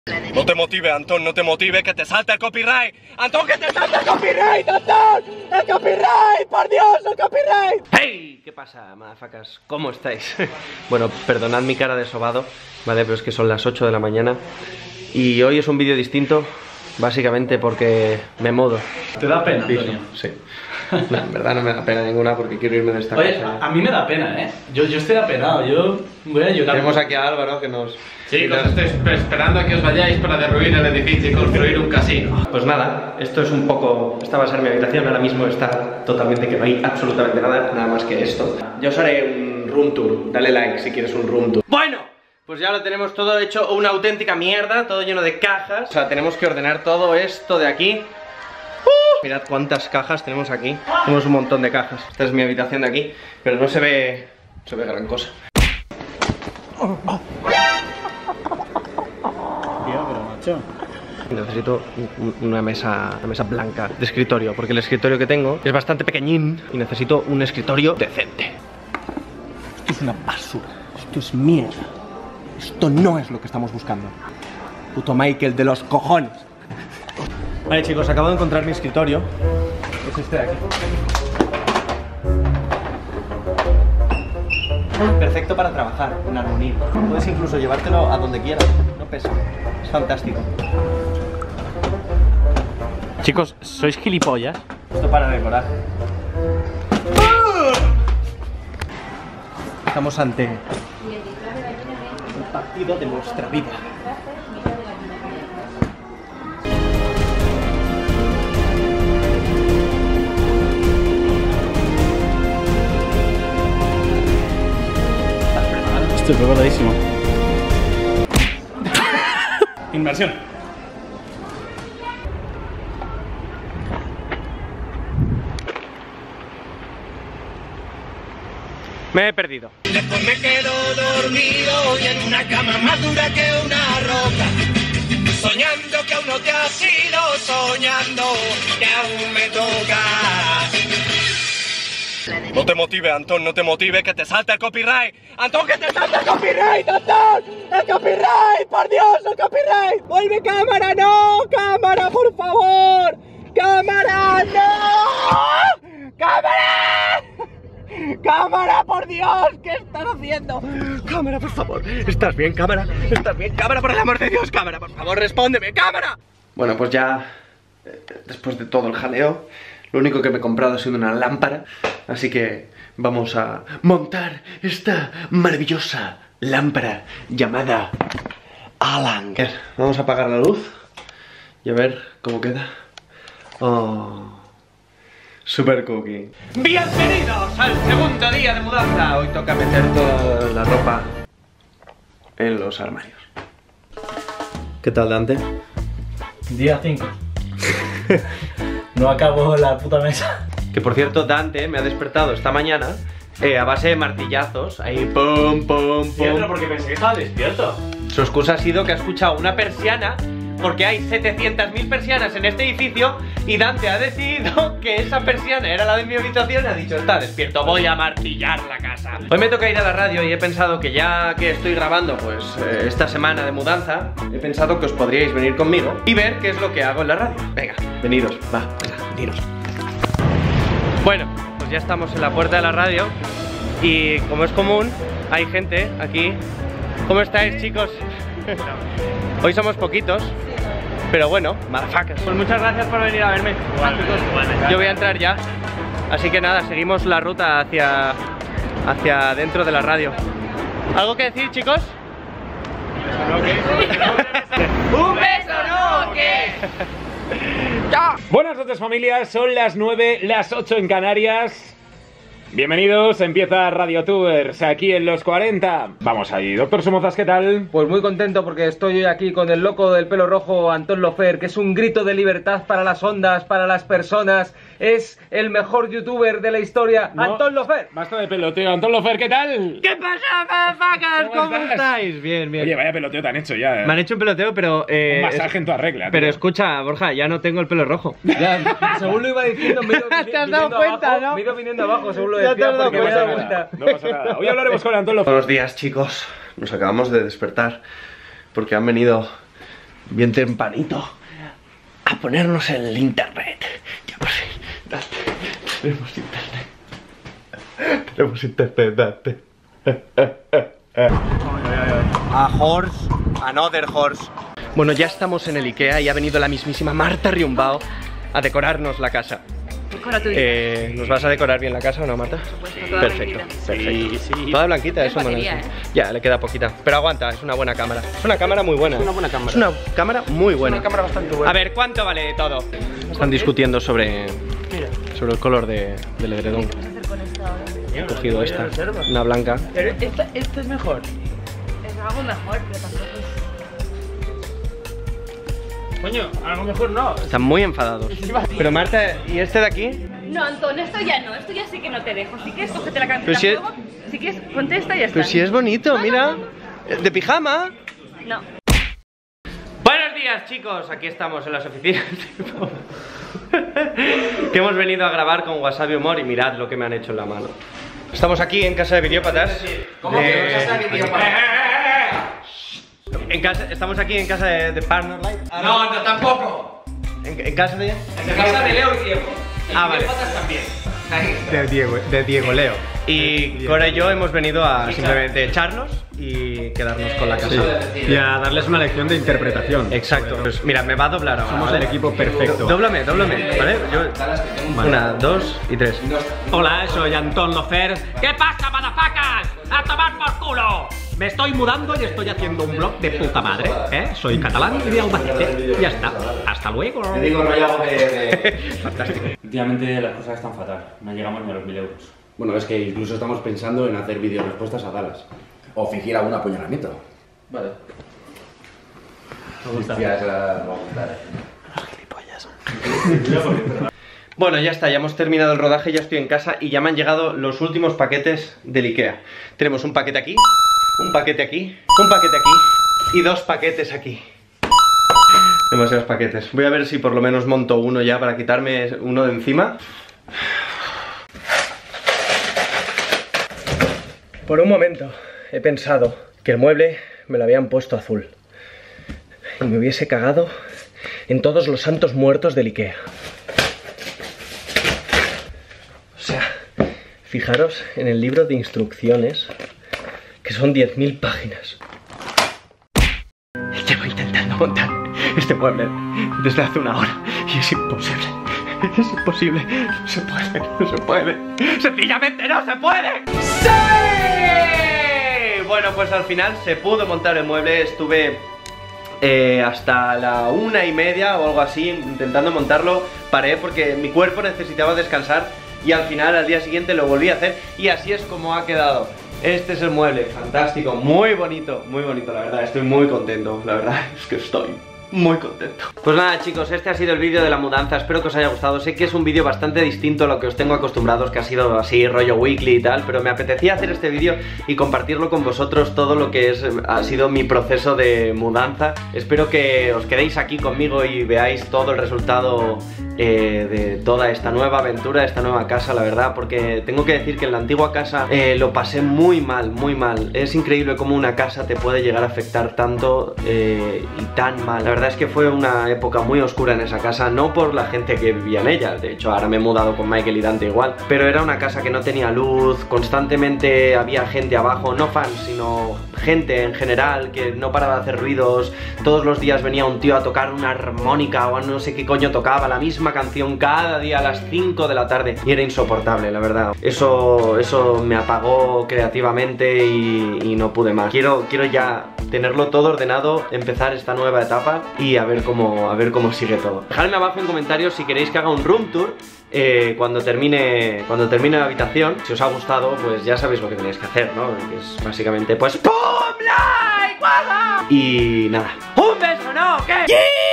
No te motive, Antón, no te motive, que te salta el copyright. ¡Antón, que te salta el copyright, Antón! ¡El copyright! ¡Por Dios, el copyright! ¡Hey! ¿Qué pasa, madafacas? ¿Cómo estáis? Bueno, perdonad mi cara de sobado, ¿vale? Pero es que son las 8 de la mañana y hoy es un vídeo distinto, básicamente porque me mudo. ¿Te da pena, Antonio? Sí. No, en verdad no me da pena ninguna porque quiero irme de esta Oye, casa. a mí me da pena, ¿eh? Yo estoy apenado, yo voy a llorar. Tenemos aquí a Álvaro que nos... Chicos, estoy esperando a que os vayáis para derruir el edificio y construir un casino. Pues nada, esto es un poco... Esta va a ser mi habitación, ahora mismo está totalmente que no hay absolutamente nada más que esto. Yo os haré un room tour, dale like si quieres un room tour. Bueno, pues ya lo tenemos todo hecho, una auténtica mierda, todo lleno de cajas. O sea, tenemos que ordenar todo esto de aquí. Mirad cuántas cajas tenemos aquí. Tenemos un montón de cajas. Esta es mi habitación de aquí, pero no se ve gran cosa. Necesito una mesa blanca de escritorio, porque el escritorio que tengo es bastante pequeñín y necesito un escritorio decente. Esto es una basura, esto es mierda. Esto no es lo que estamos buscando. Puto Michael de los cojones. Vale, chicos, acabo de encontrar mi escritorio. Es este de aquí. Perfecto para trabajar, en armonía. Puedes incluso llevártelo a donde quieras, no pesa. Es fantástico. Chicos, ¿sois gilipollas? Esto para decorar. Estamos ante el partido de nuestra vida. Estoy preparadísimo. Inversión. Me he perdido. Después me quedo dormido y en una cama más dura que una roca, soñando que aún no te has ido, soñando que aún me toca. No te motive, Antón, no te motive, que te salta el copyright. ¡Antón, que te salta el copyright, Antón! ¡El copyright! ¡Por Dios, el copyright! ¡Vuelve cámara, no! ¡Cámara, por favor! ¡Cámara, no! ¡Cámara! ¡Cámara, por Dios! ¿Qué estás haciendo? ¡Cámara, por favor! ¿Estás bien, cámara? ¿Estás bien, cámara? Por el amor de Dios, cámara, por favor, respóndeme, cámara. Bueno, pues ya, después de todo el jaleo, lo único que me he comprado ha sido una lámpara. Así que vamos a montar esta maravillosa lámpara llamada Alan. Vamos a apagar la luz y a ver cómo queda. Oh, super cookie. Bienvenidos al segundo día de mudanza. Hoy toca meter toda la ropa en los armarios. ¿Qué tal, Dante? Día 5. No acabo la puta mesa. Que por cierto, Dante me ha despertado esta mañana a base de martillazos. Ahí, pum, pum, pum. Pero porque pensé que estaba despierto. Su excusa ha sido que ha escuchado una persiana, porque hay 700.000 persianas en este edificio, y Dante ha decidido que esa persiana era la de mi habitación y ha dicho: está despierto, voy a martillar la casa. Hoy me toca ir a la radio y he pensado que ya que estoy grabando pues esta semana de mudanza, he pensado que os podríais venir conmigo y ver qué es lo que hago en la radio. Venga, venidos, va, veniros. Bueno, pues ya estamos en la puerta de la radio y como es común, hay gente aquí. ¿Cómo estáis, chicos? Hoy somos poquitos, pero bueno, madafacas. Pues muchas gracias por venir a verme. Yo voy a entrar ya, así que nada, seguimos la ruta hacia dentro de la radio. ¿Algo que decir, chicos? ¿Un beso no o qué? Buenas noches, familias, son las 9, las 8 en Canarias. Bienvenidos, empieza Radio Tours aquí en los 40. Vamos ahí, doctor Somozas, ¿qué tal? Pues muy contento porque estoy aquí con el loco del pelo rojo, Antón Lofer, que es un grito de libertad para las ondas, para las personas. Es el mejor youtuber de la historia, no, Antón Lofer. Basta de peloteo, Antón Lofer, ¿qué tal? ¿Qué pasa, madafacas? ¿Cómo estáis? Bien, bien. Oye, vaya peloteo te han hecho ya, ¿eh? Me han hecho un peloteo, pero... un masaje en toda regla, tío. Pero escucha, Borja, ya no tengo el pelo rojo. Ya, según lo iba diciendo, me he ido ¿Te has dado cuenta, abajo, no? me he ido viniendo abajo, según lo Ya te decía, has dado porque me he dado cuenta. cuenta. No pasa nada. Hoy hablaremos con Antón Lofer. Buenos días, chicos. Nos acabamos de despertar porque han venido bien tempranito, a ponernos en el internet. Ya por fin, tenemos internet. Tenemos internet, A horse, another horse. Bueno, ya estamos en el Ikea y ha venido la mismísima Marta Riumbao a decorarnos la casa. ¿Nos vas a decorar bien la casa o no, Marta? Toda Perfecto, blanquita. perfecto. Sí. Toda blanquita, eso batería, mola. Ya, le queda poquita. Pero aguanta, es una buena cámara. Es una cámara muy buena. Es una buena cámara. Es una cámara muy buena. Una cámara bastante buena. A ver, ¿cuánto vale todo? Están discutiendo sobre el color del edredón. ¿Qué vas a hacer con esta ahora? He cogido esta, una blanca. Pero esta es mejor. Es algo mejor, pero tampoco es... Coño, a lo mejor no. Están muy enfadados. Pero Marta, ¿y este de aquí? No, Antón, esto ya no, esto ya sí que no te dejo. Si quieres, cógete la camiseta Pero si es- luego. Si quieres, ponte esta y ya está. Pero si es bonito, mira. De pijama. No. Buenos días, chicos, aquí estamos en las oficinas que hemos venido a grabar con Wasabi Humor y mirad lo que me han hecho en la mano. Estamos aquí en casa de Videópatas. ¿Cómo que casa de Videópatas? Estamos aquí en casa de Partner Light. No, tampoco. ¿En casa de ella? En casa de Leo y Diego. Ah, vale. También. De Diego Leo. Y Cora y yo hemos venido a simplemente echarnos y quedarnos con la casa. Y a darles una lección de interpretación. Exacto. Pues mira, me va a doblar ahora. Somos ¿vale? el equipo perfecto. Dóblame, ¿vale? Una, dos y tres. Hola, soy Antón Lofer. ¿Qué pasa, madafacas? ¡A tomar por culo! Me estoy mudando y estoy haciendo un blog de puta madre, ¿eh? Soy catalán y de Albacete. Ya está. Hasta luego. Te digo, no hay algo de... Fantástico. Últimamente las cosas están fatal, no llegamos ni a los 1000 euros. Bueno, es que incluso estamos pensando en hacer vídeo respuestas a Dallas. O fingir algún apuñalamiento. Vale. Me gusta. Ya se la va a gustar. Bueno, ya está, ya hemos terminado el rodaje, ya estoy en casa y ya me han llegado los últimos paquetes del Ikea. Tenemos un paquete aquí, un paquete aquí, un paquete aquí y dos paquetes aquí. Demasiados paquetes. Voy a ver si por lo menos monto uno ya para quitarme uno de encima. Por un momento he pensado que el mueble me lo habían puesto azul y me hubiese cagado en todos los santos muertos del Ikea. O sea, fijaros en el libro de instrucciones, que son 10.000 páginas. Llevo intentando montar este mueble desde hace una hora y es imposible. Es imposible. No se puede, no se puede. ¡Sencillamente no se puede! ¡Sí! Bueno, pues al final se pudo montar el mueble. Estuve hasta la 1:30 o algo así intentando montarlo. Paré porque mi cuerpo necesitaba descansar y al final, al día siguiente, lo volví a hacer y así es como ha quedado. Este es el mueble, fantástico, muy bonito, la verdad, estoy muy contento, la verdad es que estoy muy contento. Pues nada, chicos, este ha sido el vídeo de la mudanza, espero que os haya gustado. Sé que es un vídeo bastante distinto a lo que os tengo acostumbrados, que ha sido así rollo weekly y tal, pero me apetecía hacer este vídeo y compartirlo con vosotros todo lo que ha sido mi proceso de mudanza. Espero que os quedéis aquí conmigo y veáis todo el resultado de toda esta nueva aventura, esta nueva casa, la verdad, porque tengo que decir que en la antigua casa lo pasé muy mal, muy mal. Es increíble cómo una casa te puede llegar a afectar tanto y tan mal. La verdad es que fue una época muy oscura en esa casa, no por la gente que vivía en ella, de hecho ahora me he mudado con Michael y Dante igual, pero era una casa que no tenía luz, constantemente había gente abajo, no fans, sino gente en general que no paraba de hacer ruidos. Todos los días venía un tío a tocar una armónica o no sé qué coño tocaba, la misma canción cada día a las 5 de la tarde y era insoportable, la verdad. Eso me apagó creativamente y no pude más. Quiero ya tenerlo todo ordenado, empezar esta nueva etapa y a ver cómo sigue todo. Dejadme abajo en comentarios si queréis que haga un room tour cuando termine la habitación. Si os ha gustado, pues ya sabéis lo que tenéis que hacer, ¿no? Que es básicamente pues ¡pum! ¡Like! ¡Guau! Y nada, ¡un beso, no! ¿Qué?